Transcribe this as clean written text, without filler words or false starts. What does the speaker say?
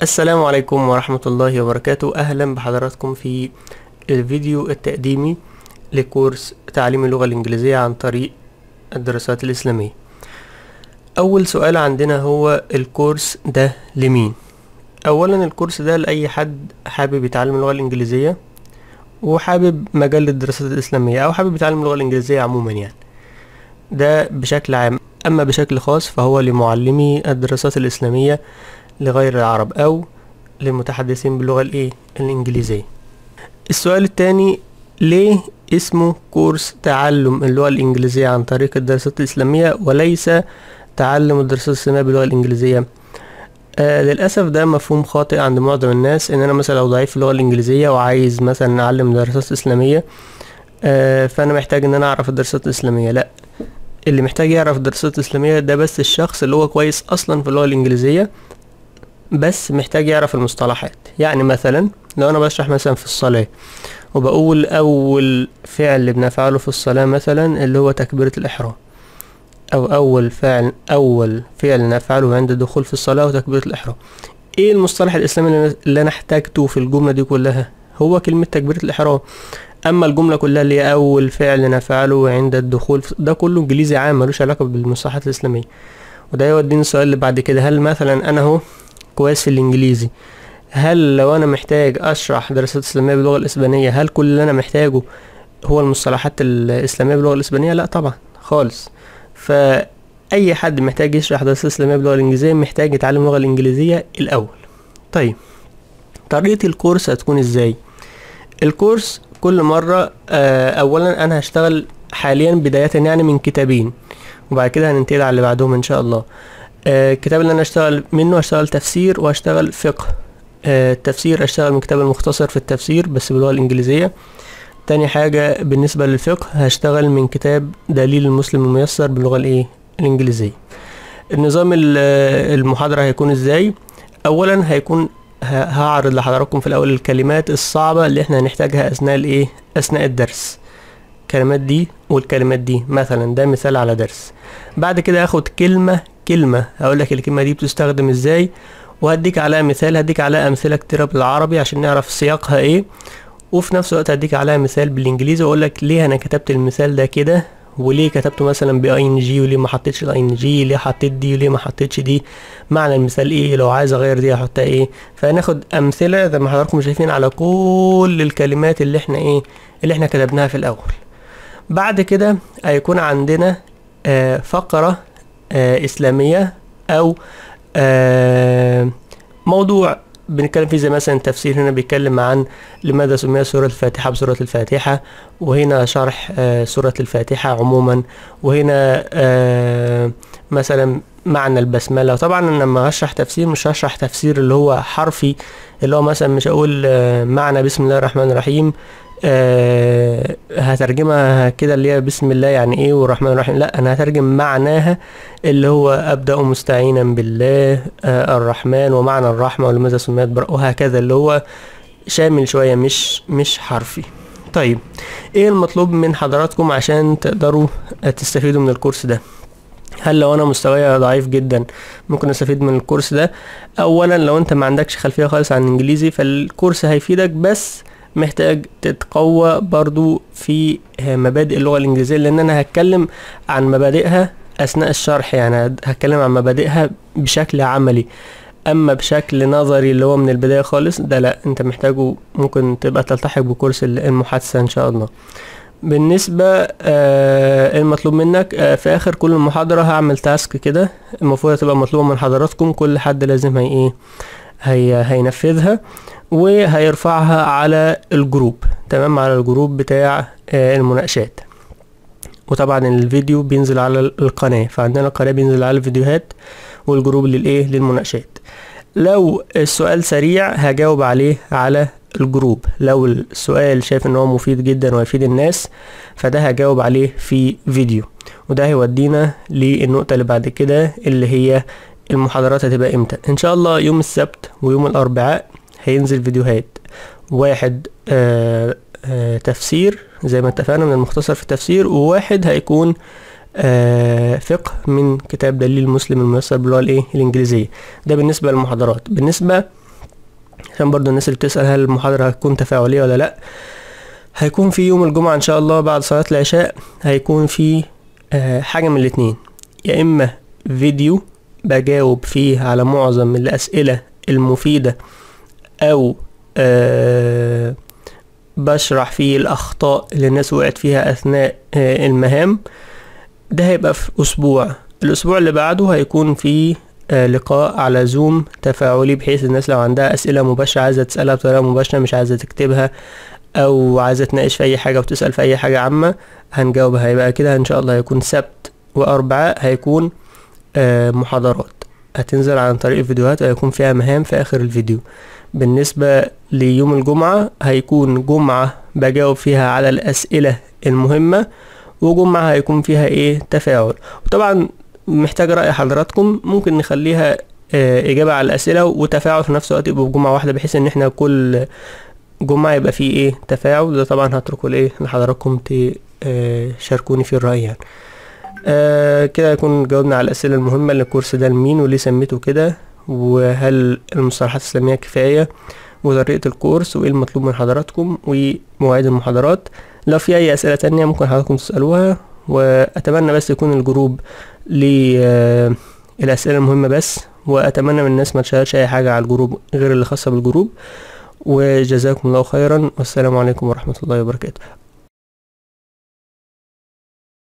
السلام عليكم ورحمة الله وبركاته. أهلا بحضراتكم في الفيديو التقديمي لكورس تعليم اللغة الإنجليزية عن طريق الدراسات الإسلامية. أول سؤال عندنا هو الكورس ده لمين؟ أولا الكورس ده لأي حد حابب يتعلم اللغة الإنجليزية وحابب مجال الدراسات الإسلامية أو حابب يتعلم اللغة الإنجليزية عموما، يعني ده بشكل عام. أما بشكل خاص فهو لمعلمي الدراسات الإسلامية لغير العرب أو للمتحدثين باللغة الإنجليزية. السؤال الثاني، ليه اسمه كورس تعلم اللغة الإنجليزية عن طريق الدراسات الإسلامية وليس تعلم الدراسات الإسلامية باللغة الإنجليزية؟ للأسف ده مفهوم خاطئ عند معظم الناس، إن أنا مثلا لو ضعيف في اللغة الإنجليزية وعايز مثلا أعلم دراسات إسلامية فأنا محتاج إن أنا أعرف الدراسات الإسلامية. لأ، اللي محتاج يعرف الدراسات الإسلامية ده بس الشخص اللي هو كويس أصلا في اللغة الإنجليزية، بس محتاج يعرف المصطلحات. يعني مثلا لو انا بشرح مثلا في الصلاة وبقول اول فعل بنفعله في الصلاة مثلا اللي هو تكبيرة الاحرام، او اول فعل نفعله عند الدخول في الصلاة وتكبيرة الاحرام، ايه المصطلح الاسلامي اللي انا احتاجته في الجملة دي كلها؟ هو كلمة تكبيرة الاحرام. اما الجملة كلها اللي هي اول فعل نفعله عند الدخول ده كله انجليزي عام ملوش علاقة بالمصطلحات الاسلامية. وده يوديني السؤال اللي بعد كده، هل مثلا انا اهو كويس في الانجليزي، هل لو انا محتاج اشرح دراسات اسلاميه باللغه الاسبانيه هل كل اللي انا محتاجه هو المصطلحات الاسلاميه باللغه الاسبانيه؟ لا طبعا خالص. فاي حد محتاج يشرح دراسات اسلاميه باللغه الانجليزيه محتاج يتعلم اللغه الانجليزيه الاول. طيب طريقه الكورس هتكون ازاي؟ الكورس كل مره اولا انا هشتغل حاليا بدايه يعني من كتابين، وبعد كده هننتقل على اللي بعدهم ان شاء الله. الكتاب اللي انا اشتغل منه هشتغل تفسير وهشتغل فقه. التفسير اشتغل من كتاب المختصر في التفسير بس باللغة الانجليزية. تاني حاجة بالنسبة للفقه هشتغل من كتاب دليل المسلم الميسر باللغة الانجليزية. النظام المحاضرة هيكون ازاي؟ اولا هيكون هعرض لحضراتكم في الاول الكلمات الصعبة اللي احنا هنحتاجها اثناء الدرس. الكلمات دي والكلمات دي مثلا، ده مثال على درس. بعد كده هاخد كلمة هقول لك الكلمة دي بتستخدم ازاي، وهديك عليها مثال، هديك عليها امثلة كتيرة بالعربي عشان نعرف سياقها ايه، وفي نفس الوقت هديك عليها مثال بالانجليزي واقول لك ليه انا كتبت المثال ده كده، وليه كتبته مثلا ب-ing وليه ما حطيتش ال-ing، ليه حطيت دي وليه ما حطيتش دي، معنى المثال ايه، لو عايز اغير دي احطها ايه. فهناخد امثلة زي ما حضراتكم شايفين على كل الكلمات اللي احنا كتبناها في الاول. بعد كده هيكون عندنا فقرة إسلامية أو موضوع بنتكلم فيه، زي مثلا التفسير. هنا بيتكلم عن لماذا سميت سورة الفاتحة بسورة الفاتحة، وهنا شرح سورة الفاتحة عموما، وهنا مثلا معنى البسملة. طبعا انا لما هشرح تفسير مش هشرح تفسير اللي هو حرفي، اللي هو مثلا مش هقول معنى بسم الله الرحمن الرحيم هترجمها كده اللي هي بسم الله يعني ايه والرحمن الرحيم، لا انا هترجم معناها اللي هو ابدأ مستعينا بالله الرحمن ومعنى الرحمة ولماذا سميت وهكذا، اللي هو شامل شوية مش حرفي. طيب ايه المطلوب من حضراتكم عشان تقدروا تستفيدوا من الكورس ده؟ هل لو انا مستواي ضعيف جدا ممكن استفيد من الكورس ده؟ اولا لو انت ما عندكش خلفية خالص عن الانجليزي فالكورس هيفيدك، بس محتاج تتقوى برضو في مبادئ اللغة الانجليزية، لان انا هتكلم عن مبادئها اثناء الشرح، يعني هتكلم عن مبادئها بشكل عملي. اما بشكل نظري اللي هو من البداية خالص ده لا، انت محتاجه ممكن تبقى تلتحق بكورس المحادثة ان شاء الله. بالنسبة المطلوب منك في اخر كل محاضرة هعمل تاسك كده، المفروض تبقى مطلوبة من حضراتكم، كل حد لازم هينفذها وهيرفعها على الجروب، تمام، على الجروب بتاع المناقشات. وطبعا الفيديو بينزل على القناة، فعندنا القناة بينزل على الفيديوهات والجروب للمناقشات. لو السؤال سريع هجاوب عليه على الجروب، لو السؤال شايف ان هو مفيد جدا ويفيد الناس فده هجاوب عليه في فيديو. وده هيودينا للنقطة اللي بعد كده اللي هي المحاضرات هتبقى امتى. ان شاء الله يوم السبت ويوم الاربعاء هينزل فيديوهات، واحد تفسير زي ما اتفقنا من المختصر في التفسير، وواحد هيكون فقه من كتاب دليل المسلم الميسر باللغة الانجليزية. ده بالنسبة للمحاضرات. بالنسبة عشان برضو الناس اللي بتسأل هل المحاضرة هتكون تفاعلية ولا لأ. هيكون في يوم الجمعة ان شاء الله بعد صلاة العشاء هيكون في حاجة من الاتنين، يا اما فيديو بجاوب فيه على معظم الأسئلة المفيدة، او بشرح فيه الأخطاء اللي الناس وقعت فيها أثناء المهام. ده هيبقى في أسبوع. الأسبوع اللي بعده هيكون فيه لقاء على زوم تفاعلي، بحيث الناس لو عندها أسئلة مباشرة عايزة تسألها بطريقة مباشرة، مش عايزة تكتبها أو عايزة تناقش في أي حاجة وتسأل في أي حاجة عامة، هنجاوبها. هيبقى كده إن شاء الله هيكون سبت وأربعاء هيكون محاضرات هتنزل عن طريق الفيديوهات، وهيكون فيها مهام في آخر الفيديو. بالنسبة ليوم الجمعة هيكون جمعة بجاوب فيها على الأسئلة المهمة، وجمعة هيكون فيها تفاعل. وطبعا محتاج رأي حضراتكم، ممكن نخليها إجابة على الأسئلة وتفاعل في نفس الوقت، يبقى بجمعة واحدة، بحيث إن احنا كل جمعة يبقى فيه تفاعل. ده طبعا هتركه لحضراتكم تشاركوني في الرأي يعني. كده يكون جاوبنا على الأسئلة المهمة للكورس ده، لمين وليه سميته كده، وهل المصطلحات الإسلامية كفاية، وطريقة الكورس، وإيه المطلوب من حضراتكم، ومواعيد المحاضرات. لو في أي أسئلة تانية ممكن حضراتكم تسألوها، وأتمنى بس يكون الجروب للأسئلة المهمة بس، وأتمنى من الناس ما تشاركش أي حاجة على الجروب غير اللي خاصة بالجروب. وجزاكم الله خيرا، والسلام عليكم ورحمة الله وبركاته.